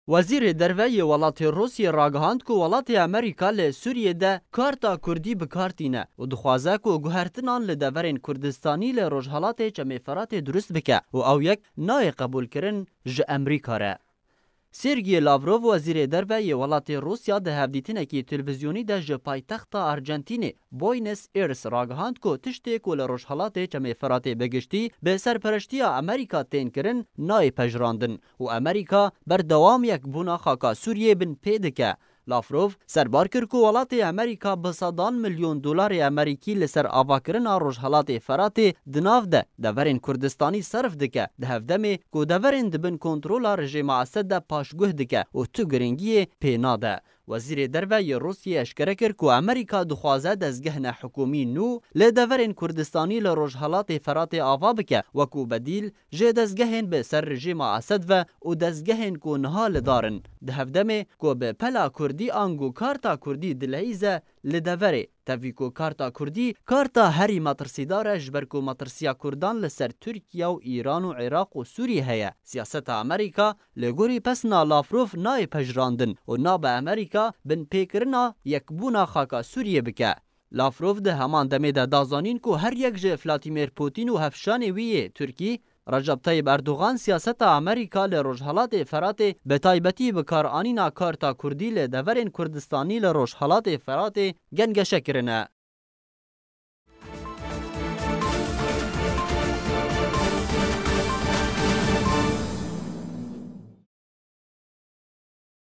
وزیر دروی ولات روسیه راگهاند که ولات امریکا ل سوریه ده کارتا کردی بکارتینه و دخوازه که گوهرتنان لدورین کردستانی ل روجهالات چمیفرات درست بکه و او یک نای قبول کرن ج امریکا ره. سرگی لاوروف وزیر دروی ولات روسیا ده هفدیتنه که تلویزیونی ده ج پایتخت ارجنتینی بوینس ایرس راگهاند که تشتی که لروجهالات چمیفرات بگشتی به سرپرشتی امریکا تین کرن نای پجراندن و امریکا بردوام یک بونا خاکا سوریه بن پیدکه. لاوروف سربار کرد که ولات امریکا به صدان میلیون دلار امریکی لسر آواکرن روجهالات فرات دناف ده دورین کردستانی صرف دکه ده هفدمه که دورین دبن کنترول رژیم اسد ده پاشگوه دکه و تو گرنگی پیناده. وزیر دروی روسیه اشکره کرد که امریکا دخوازه دزگهن حکومی نو لدورین کردستانی لروجهالات فرات آوا بکه و که بدیل جه دزگهن به سر رژیم اسد و دزگهن که نهال دارن ده هفدمه که به پلا کردی آنگو کارتا کردی دلهیزه لدوره تاویکو کارتا کردی کارتا هری مترسیداره جبرکو مترسیا کردان لسر ترکیه و ایران و عراق و سوریه هیا. سیاست امریکا لگوری پسنا لاوروف نای پجراندن و نا به امریکا بن پیکرنا یک بونا خاکا سوریه بکه. لاوروف ده همان دمه ده دازانین که هر یک جه ولادیمیر پوتین و هفشان ویه ترکی رجب طیب اردوغان سیاست امریکا لروجهالات فرات به تایبتی بکار آنینا کارتا کردی لدورین کردستانی لروجهالات فرات گنگشه کرنه.